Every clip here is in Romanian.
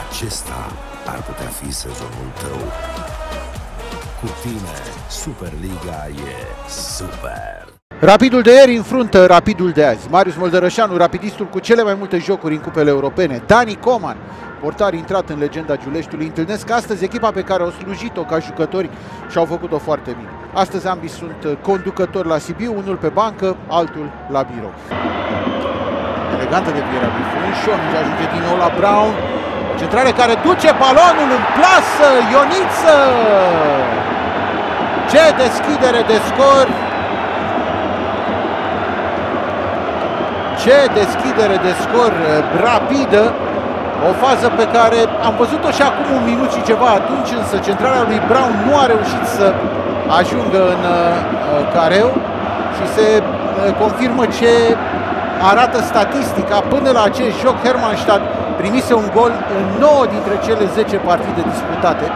Acesta ar putea fi sezonul tău. Cu tine, Superliga e super! Rapidul de ieri înfruntă Rapidul de azi. Marius Moldărășanu, rapidistul cu cele mai multe jocuri în cupele europene. Dani Coman, portar intrat în legenda Giuleștiului, întâlnesc astăzi echipa pe care au slujit-o ca jucători și au făcut-o foarte bine. Astăzi ambii sunt conducători la Sibiu, unul pe bancă, altul la birou. Elegantă devierea lui Funșo, mingea ajunge din nou la Brown. Centrare care duce balonul în plasă, Ioniță! Ce deschidere de scor! Ce deschidere de scor rapidă! O fază pe care am văzut-o și acum un minut și ceva. Atunci însă centrarea lui Brown nu a reușit să ajungă în careu și se confirmă ce arată statistica. Până la acest joc, Hermannstadt primise un gol în 9 dintre cele 10 partide disputate.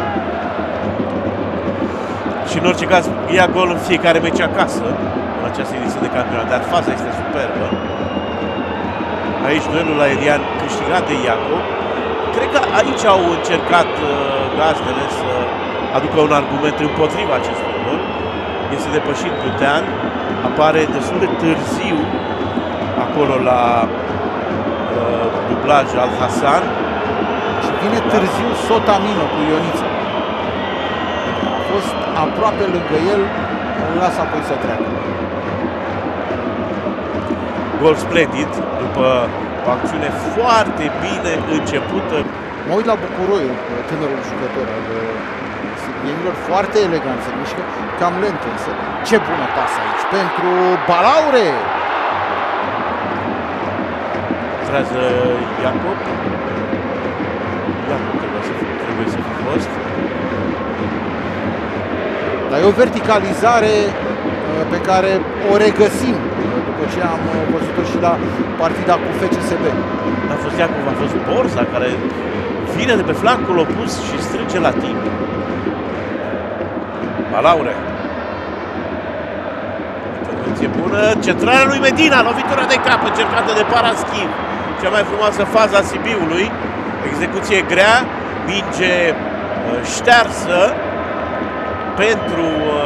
Și în orice caz ia gol în fiecare meci acasă în această ediție de campionat, dar faza este superbă. Aici duelul aerian câștigat de Iacob. Cred că aici au încercat gazdele să aducă un argument împotriva acestui gol. Este depășit Butean, apare destul de târziu acolo la dublaj al Hasan. Și vine târziu Sotamino cu Ioniță. A fost aproape lângă el, îl lasă apoi să treacă. Gol splendid, după o acțiune foarte bine începută. Mă uit la Bucuroiul, tânărul jucător al sibienilor, foarte elegant, se mișcă, cam lent însă. Ce bună pasă aici pentru Balaure! Trează Iacob. Iacob trebuie să fi fost. Dar e o verticalizare pe care o regăsim după ce am văzut-o și la partida cu FCSB. A fost Iacob, a fost Borza care vine de pe flancul opus și strânge la timp. Balaure. Intervenție bună. Centrarea lui Medina. Lovitura de cap încercată de Paraschiv. Cea mai frumoasă fază a Sibiului. Execuție grea. Minge ștearsă pentru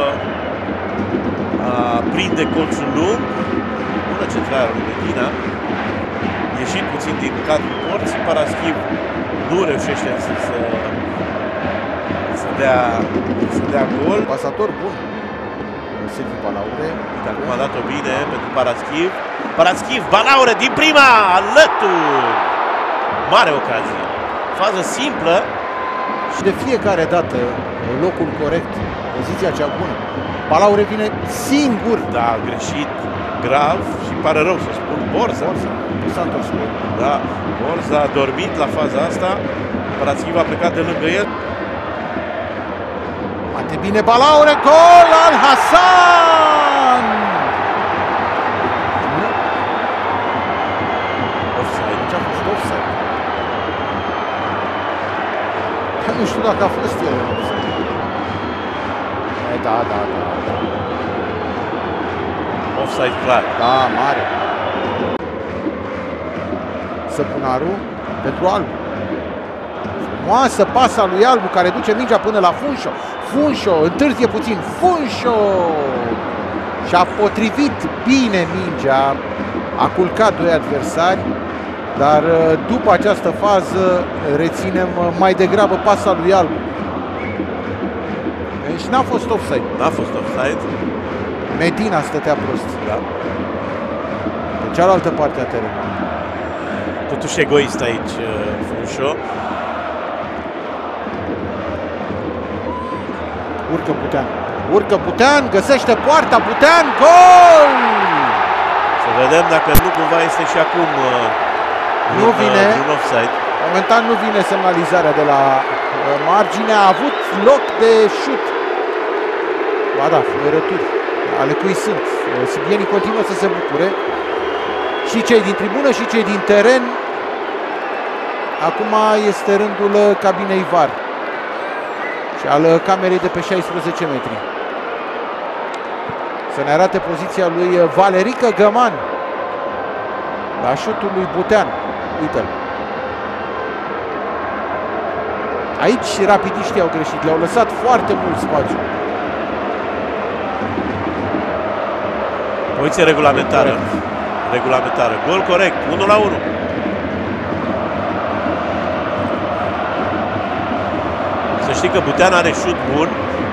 a prinde colțul lung. Bună centrarea lui Medina. Ieșit puțin din cadrul porții. Paraschiv nu reușește să dea gol. Pasator bun. Silviu Balaure. Acum a dat-o bine pentru Paraschiv. Paraschiv, Balaure din prima, alături. Mare ocazie. Fază simplă. Și de fiecare dată locul corect, poziția cea bună. Balaure vine singur. Da, a greșit grav și pare rău să spun. Borza. S-a întors cu el. Da, Borza a dormit la faza asta. Paraschiv a plecat de lângă el. Bate bine Balaure, gol al Hasan! Offside. Ce a fost offside? Nu știu dacă a fost el offside. Da. Offside clar. Da, mare. Săpunaru pentru Albu. Frumoasă pasa lui Albu care duce mingea până la Funșo. Funșo întârzie puțin. Funșo și-a potrivit bine mingea. A culcat doi adversari. Dar după această fază reținem mai degrabă pasa lui Albu. Și n-a fost offside. N-a fost offside. Medina stătea prost. Da. Pe cealaltă parte a terenului. Totuși egoist aici Funșo. Urcă Butean, găsește poarta, Butean, gol! Să vedem dacă nu cumva este și acum nu vine. Un offside. Momentan nu vine semnalizarea de la margine, a avut loc de șut. Ba da, fluierături ale cui sunt. Sibienii continuă să se bucure. Și cei din tribună și cei din teren. Acum este rândul cabinei VAR și al camerei de pe 16 metri. Să ne arate poziția lui Valerică Găman la șutul lui Butean. Uite-l. Aici rapidiștii au greșit, le-au lăsat foarte mult spațiu. Poziție regulamentară. Regulamentară. Gol corect. 1-1. Să știi că Butean are șut bun.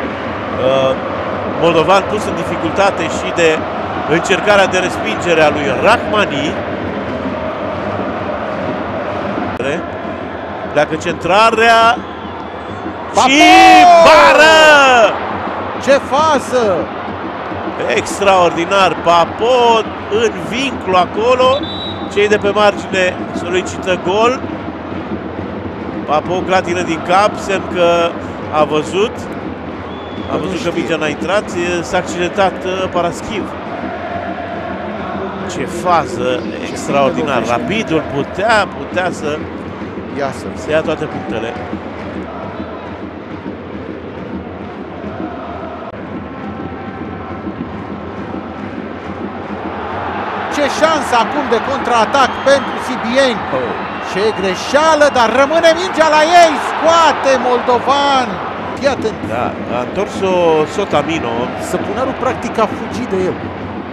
Moldovan pus în dificultate și de încercarea de respingere a lui Rahmani. Pleacă centrarea și bară! Ce fază! Extraordinar! Papot în vincul acolo. Cei de pe margine solicită gol. Papot clatină din cap, semn că a văzut. A văzut că mingea n-a intrat. S-a accidentat Paraschiv. Ce fază extraordinar! Rapidul putea să ia toate punctele. Ce șansă acum de contraatac pentru sibieni. Ce greșeală, dar rămâne mingea la ei. Scoate Moldovan. Iată. Da, a întors-o Sotamino. Săpunarul practic a fugit de el.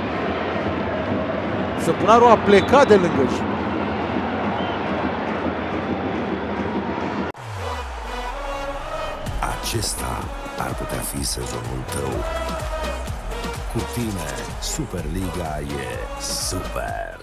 Săpunarul a plecat de lângă și. Acesta ar putea fi sezonul tău. Cu tine, Superliga e super!